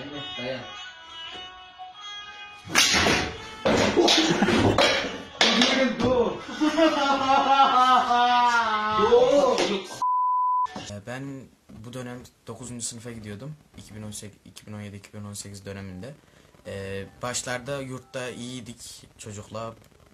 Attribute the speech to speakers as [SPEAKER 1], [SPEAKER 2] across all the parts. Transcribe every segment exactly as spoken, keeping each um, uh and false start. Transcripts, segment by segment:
[SPEAKER 1] Mehmet dayan. Dur.
[SPEAKER 2] Ben bu dönem dokuzuncu sınıfa gidiyordum. iki bin on sekiz, iki bin on yedi iki bin on sekiz döneminde. Ee, başlarda yurtta iyiydik çocukla.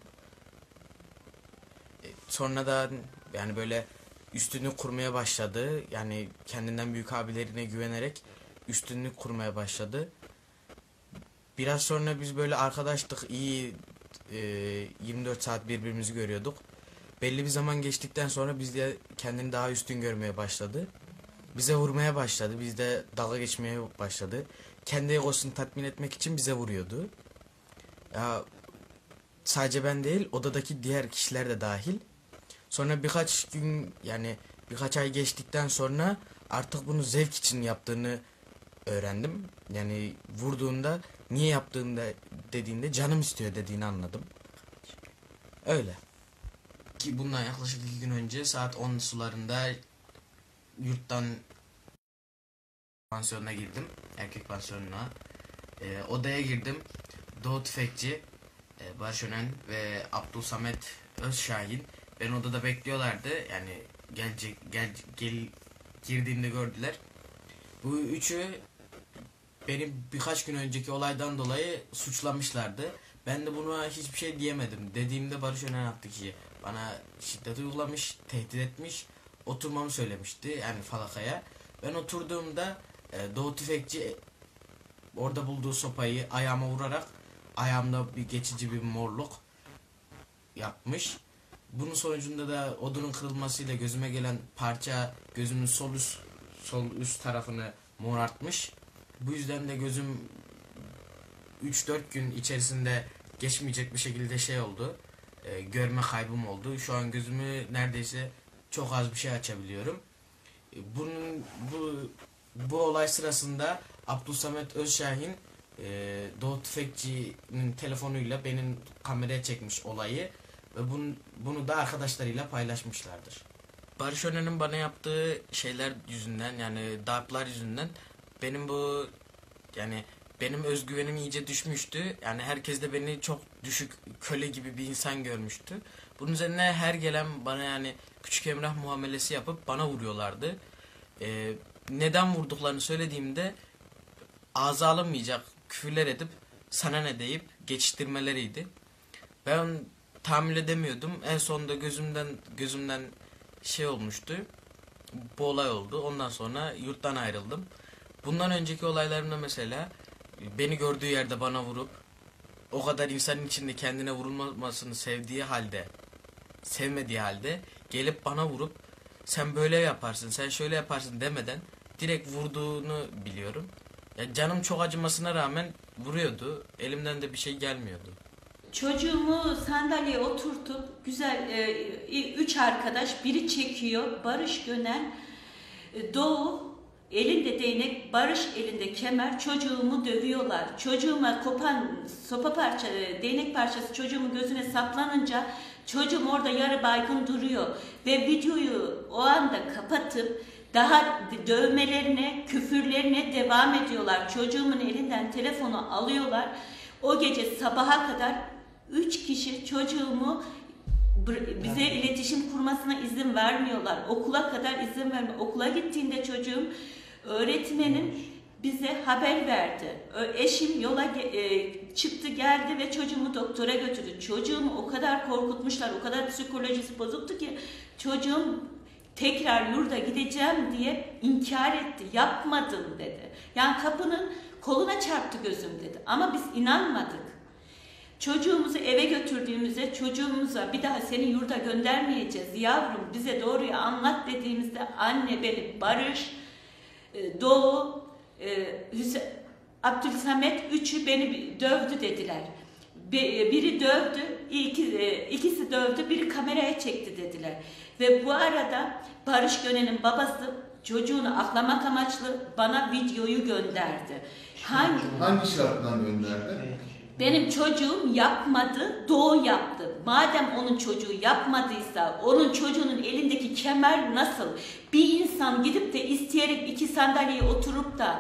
[SPEAKER 2] Ee, sonradan yani böyle üstünlük kurmaya başladı. Yani kendinden büyük abilerine güvenerek üstünlük kurmaya başladı. Biraz sonra biz böyle arkadaştık, iyi e, yirmi dört saat birbirimizi görüyorduk. Belli bir zaman geçtikten sonra biz de kendini daha üstün görmeye başladı. Bize vurmaya başladı. Biz de dalga geçmeye başladı. Kendi egosunu tatmin etmek için bize vuruyordu. Ya, sadece ben değil, odadaki diğer kişiler de dahil. Sonra birkaç gün yani birkaç ay geçtikten sonra artık bunu zevk için yaptığını öğrendim. Yani vurduğunda niye yaptığında dediğinde canım istiyor dediğini anladım. Öyle. Ki bundan yaklaşık iki gün önce saat on sularında yurttan pansiyonuna girdim. Erkek pansiyonuna. Ee, odaya girdim. Doğu Tüfekçi, e, Barış Önen ve Abdülsamet Özşahin beni odada bekliyorlardı. Yani gelecek gel, gel girdiğimde gördüler. Bu üçü beni birkaç gün önceki olaydan dolayı suçlamışlardı. Ben de buna hiçbir şey diyemedim. Dediğimde Barış Önen attı ki bana şiddet uygulamış, tehdit etmiş, oturmamı söylemişti yani falakaya. Ben oturduğumda e, Doğu Tüfekçi orada bulduğu sopayı ayağıma vurarak ayağımda bir geçici bir morluk yapmış. Bunun sonucunda da odunun kırılmasıyla gözüme gelen parça gözümün sol üst, sol üst tarafını morartmış. Bu yüzden de gözüm üç dört gün içerisinde geçmeyecek bir şekilde şey oldu. E, görme kaybım oldu. Şu an gözümü neredeyse çok az bir şey açabiliyorum. E, bunun bu bu olay sırasında Abdülsamet Özşahin e, Doğu Tüfekçi'nin telefonuyla benim kameraya çekmiş olayı ve bunu, bunu da arkadaşlarıyla paylaşmışlardır. Barış Önen'in bana yaptığı şeyler yüzünden yani darplar yüzünden benim bu yani benim özgüvenim iyice düşmüştü. Yani herkes de beni çok düşük köle gibi bir insan görmüştü. Bunun üzerine her gelen bana yani küçük Emrah muamelesi yapıp bana vuruyorlardı. Ee, neden vurduklarını söylediğimde ağza alınmayacak küfürler edip sana ne deyip geçiştirmeleriydi. Ben tahammül edemiyordum. En sonunda gözümden gözümden şey olmuştu. Bu olay oldu. Ondan sonra yurttan ayrıldım. Bundan önceki olaylarımda mesela beni gördüğü yerde bana vurup o kadar insanın içinde kendine vurulmasını sevdiği halde sevmediği halde gelip bana vurup sen böyle yaparsın sen şöyle yaparsın demeden direkt vurduğunu biliyorum. Ya canım çok acımasına rağmen vuruyordu. Elimden de bir şey gelmiyordu.
[SPEAKER 3] Çocuğumu sandalyeye oturtup güzel e, üç arkadaş biri çekiyor. Barış Gönen, e, Doğu elinde değnek, Barış elinde kemer, çocuğumu dövüyorlar. Çocuğuma kopan sopa parça, değnek parçası çocuğumun gözüne saplanınca çocuğum orada yarı baygın duruyor. Ve videoyu o anda kapatıp daha dövmelerine, küfürlerine devam ediyorlar. Çocuğumun elinden telefonu alıyorlar. O gece sabaha kadar üç kişi çocuğumu bize iletişim kurmasına izin vermiyorlar. Okula kadar izin vermiyor. Okula gittiğinde çocuğum öğretmenin bize haber verdi. Eşim yola e, çıktı geldi ve çocuğumu doktora götürdü. Çocuğumu o kadar korkutmuşlar, o kadar psikolojisi bozuktu ki çocuğum tekrar yurda gideceğim diye inkar etti. Yapmadım dedi. Yani kapının koluna çarptı gözüm dedi. Ama biz inanmadık. Çocuğumuzu eve götürdüğümüzde çocuğumuza bir daha seni yurda göndermeyeceğiz yavrum bize doğruyu anlat dediğimizde anne beni Barış, Doğu, Abdülsamet üçü beni dövdü dediler. Biri dövdü, ikisi dövdü, biri kameraya çekti dediler. Ve bu arada Barış Gönen'in babası çocuğunu aklamak amaçlı bana videoyu gönderdi. Hangi,
[SPEAKER 4] Hangi şarttan gönderdi?
[SPEAKER 3] Benim çocuğum yapmadı, Doğu yaptı. Madem onun çocuğu yapmadıysa, onun çocuğunun elindeki kemer nasıl? Bir insan gidip de isteyerek iki sandalyeye oturup da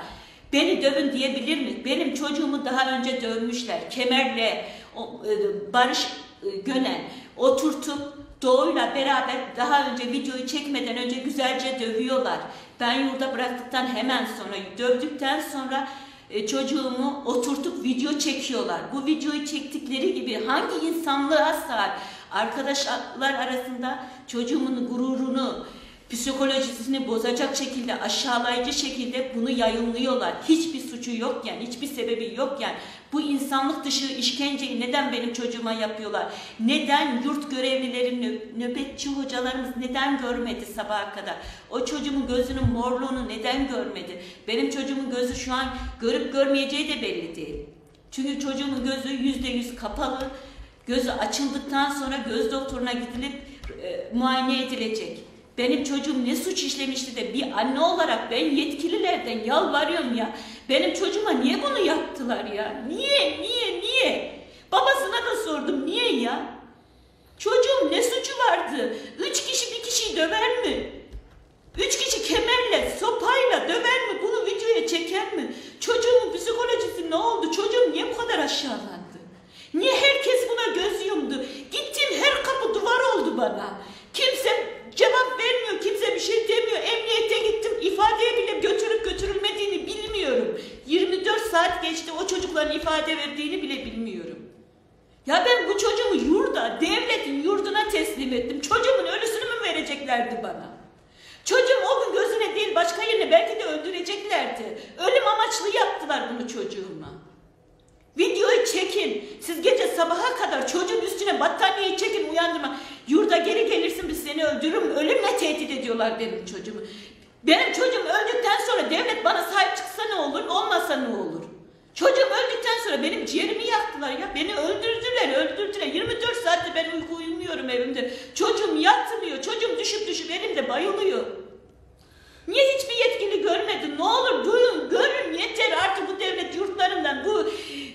[SPEAKER 3] Beni dövün diyebilir mi? Benim çocuğumu daha önce dövmüşler. Kemerle o, e, Barış e, Gönen oturtup Doğu'yla beraber daha önce videoyu çekmeden önce güzelce dövüyorlar. Ben yurda bıraktıktan hemen sonra, dövdükten sonra e, çocuğumu oturtup video çekiyorlar. Bu videoyu çektikleri gibi hangi insanlığa sığar? Arkadaşlar arasında çocuğumun gururunu, psikolojisini bozacak şekilde, aşağılayıcı şekilde bunu yayınlıyorlar. Hiçbir suçu yokken, hiçbir sebebi yokken bu insanlık dışı işkenceyi neden benim çocuğuma yapıyorlar? Neden yurt görevlileri, nö nöbetçi hocalarımız neden görmedi sabaha kadar? O çocuğumun gözünün morluğunu neden görmedi? Benim çocuğumun gözü şu an görüp görmeyeceği de belli değil. Çünkü çocuğumun gözü yüzde yüz kapalı. Gözü açıldıktan sonra göz doktoruna gidilip e, muayene edilecek. Benim çocuğum ne suç işlemişti de bir anne olarak ben yetkililerden yalvarıyorum ya. Benim çocuğuma niye bunu yaptılar ya? Niye, niye, niye? Babasına da sordum, niye ya? Çocuğum ne suçu vardı? Üç kişi bir kişiyi döver mi? Üç kişi kemerle, sopayla döver mi? Bunu videoya çeker mi? Çocuğumun psikolojisi ne oldu? Çocuğum niye bu kadar aşağılandı? Niye herkes buna göz yumdu? Gittiğim her kapı duvar oldu bana. Kimse cevap vermiyor, kimse bir şey demiyor. Emniyete gittim, ifadeye bile götürüp götürülmediğini bilmiyorum. yirmi dört saat geçti, o çocukların ifade verdiğini bile bilmiyorum. Ya ben bu çocuğumu yurda, devletin yurduna teslim ettim. Çocuğumun ölüsünü mü vereceklerdi bana? Çocuğum o gün gözüne değil başka yerine belki de öldüreceklerdi. Ölüm amaçlı yaptılar bunu çocuğuma. Videoyu çekin. Siz gece sabaha kadar çocuğun üstüne battaniyeyi çekin, uyandırma. Yurda geri gelirsin, biz seni öldürürüm. Ölümle tehdit ediyorlar benim çocuğumu. Benim çocuğum öldükten sonra devlet bana sahip çıksa ne olur, olmasa ne olur? Çocuğum öldükten sonra benim ciğerimi yaktılar ya. Beni öldürdüler, öldürdüler. yirmi dört saatte ben uyku uyumuyorum evimde. Çocuğum yatmıyor, çocuğum düşüp düşüp elimde bayılıyor. Niye hiçbir yetkili görmedi? Ne olur duyun, görün, yeter artık bu devlet yurtlarından. Bu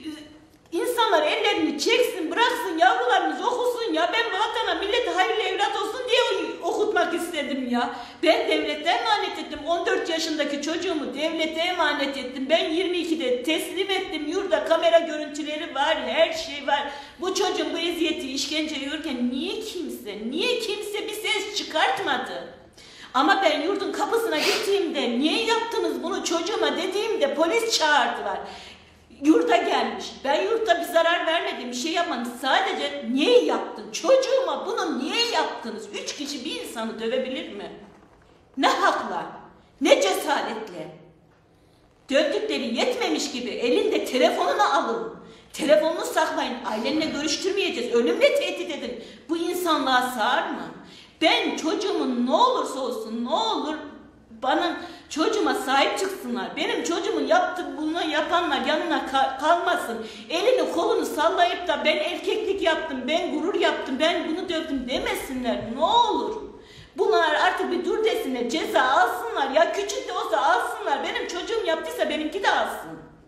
[SPEAKER 3] insanlar ellerini çeksin, bıraksın, yavrularımız okusun ya. Ben vatana, millete hayırlı evlat olsun diye okutmak istedim ya. Ben devlete emanet ettim. on dört yaşındaki çocuğumu devlete emanet ettim. Ben yirmi ikide teslim ettim. Yurda kamera görüntüleri var, her şey var. Bu çocuğun bu eziyeti, işkenceyi görürken niye kimse, niye kimse bir ses çıkartmadı? Ama ben yurdun kapısına gittiğimde niye yaptınız bunu çocuğuma dediğimde polis çağırdılar. Yurda gelmiş. Ben yurtta bir zarar vermedim, bir şey yapmadım. Sadece niye yaptın? Çocuğuma bunu niye yaptınız? Üç kişi bir insanı dövebilir mi? Ne hakla? Ne cesaretle? Dövdükleri yetmemiş gibi elinde telefonunu alın. Telefonunu saklayın. Ailenle görüştürmeyeceğiz. Ölümle tehdit edin. Bu insanlığa sığar mı? Ben çocuğumun ne olursa olsun, ne olur bana çocuğuma sahip çıksınlar. Benim çocuğumun yaptığı bunu yapanlar yanına ka kalmasın. Elini kolunu sallayıp da ben erkeklik yaptım, ben gurur yaptım, ben bunu dövdüm demesinler. Ne olur. Bunlar artık bir dur desinler, ceza alsınlar. Ya küçük de olsa alsınlar. Benim çocuğum yaptıysa benimki de alsın.